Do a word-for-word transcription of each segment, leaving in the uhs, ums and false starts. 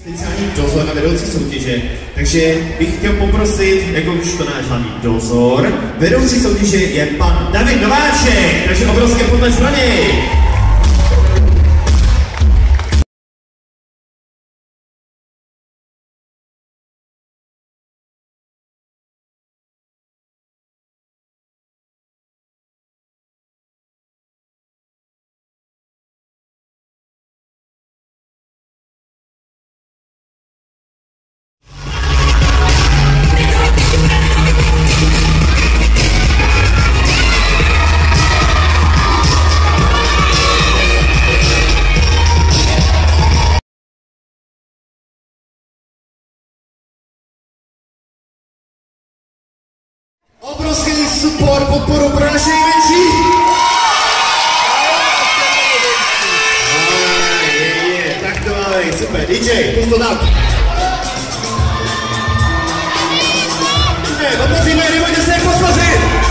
speciální dozor a vedoucí soutěže, takže bych chtěl poprosit, jako už to náš hlavní dozor, vedoucí soutěže je pan David Nováček, takže obrovské potlesk pro něj. Obrovský support, podporu pro naše nejmenší. Ah, je, je, tak to máme, super. dý džej, pust to tam. Ne, podpoříme, nebojte se podpořit.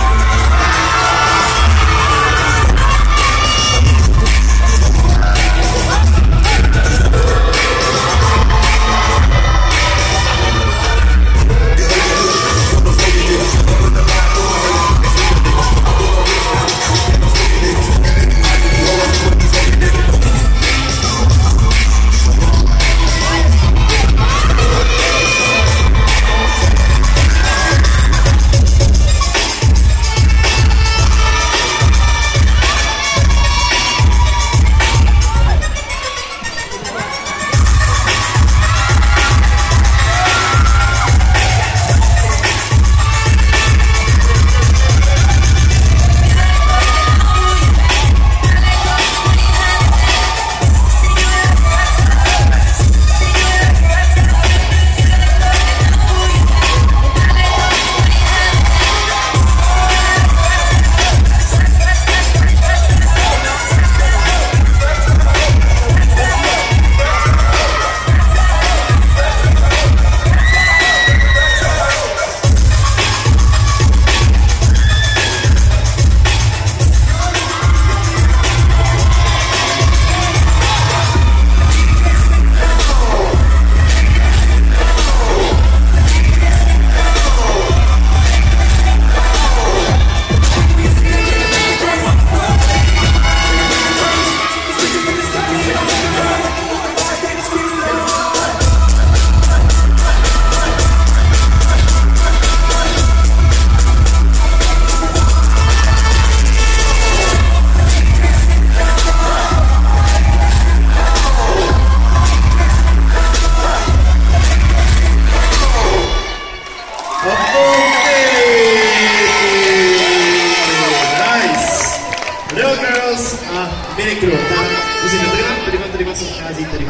Real Girls a Mini Crew. Tak, můžete tady vám, tady vám, tady vám se schází, tady vám.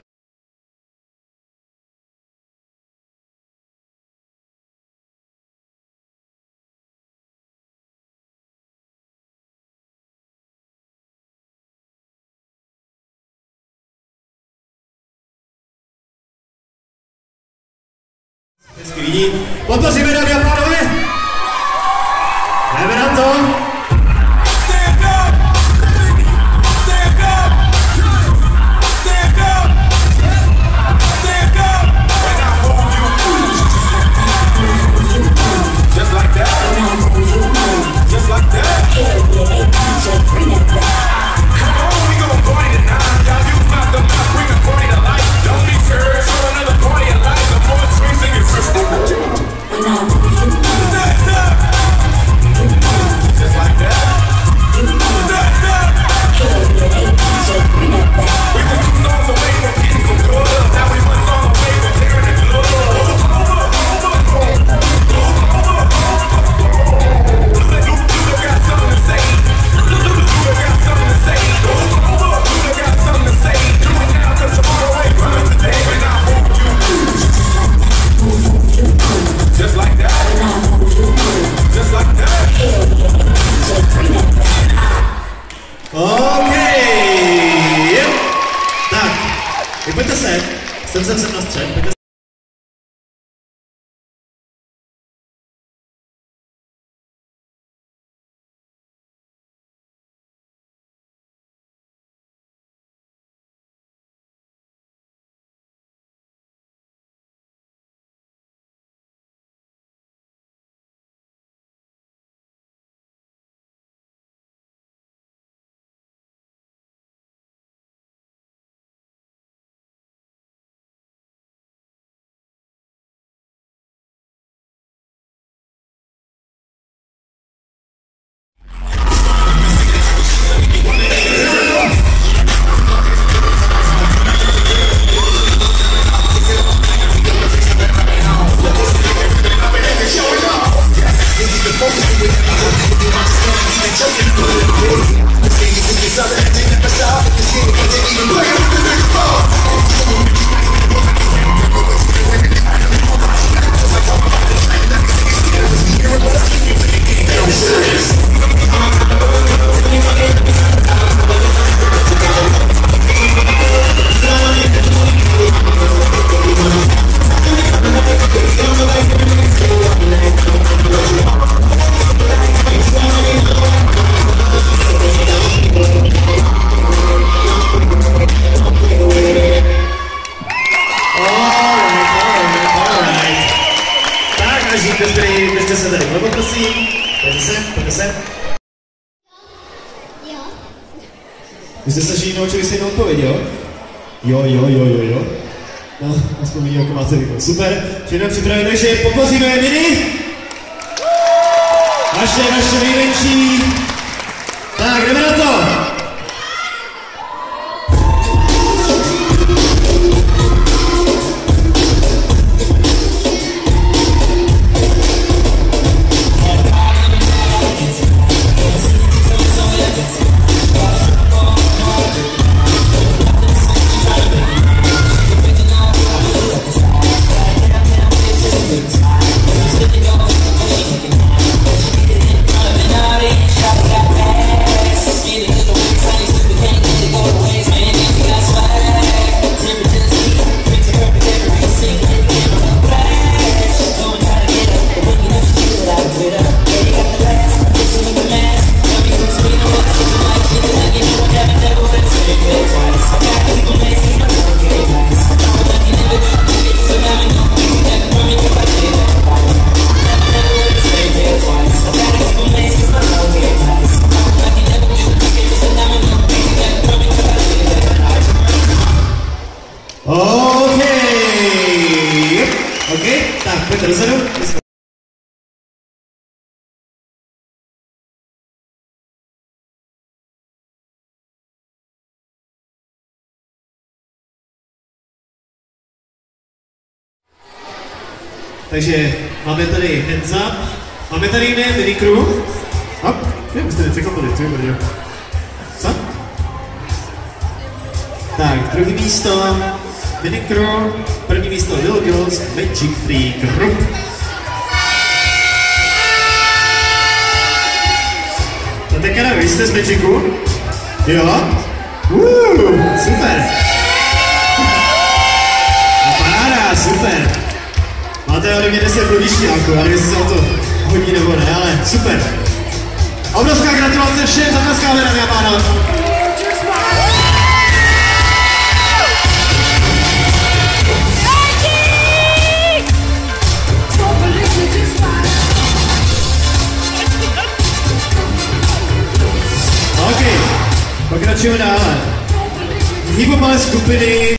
Hezky vidí. Podpoříme, dámy a pánové! Jdeme na to! Pojďte sem, jsem sem sem na střed, pojďte Vy jste se všichni naučili stejnou odpověď, jo? Jo, jo, jo, jo, jo. No, aspoň vidí, jako máte výkon. Super, všechno připravili, takže podpoříme je mini. Naše, naše nejmenší. Tak, jdeme na to. Tak, pojďte dozadu. Takže máme tady hands up, máme tady jiné minikru. Hop, už jste nepřekvapili, co je Co? Tak, druhý místo, minikru, první místo Little Girls Magic Freak Group. No tak ano, vy jste z Magicu? Jo? Uuu, super. A paráda, super. Máte ode mě deset bludíšťáků, já nevím, jestli se o to hodí nebo ne, ale super. Obrovská gratulace všem zatleskáme, dámy a pánové. Ok, pokračujeme dále. Hipopové skupiny